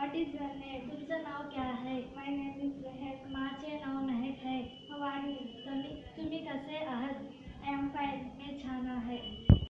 What is your name? तुमचं नाव क्या है?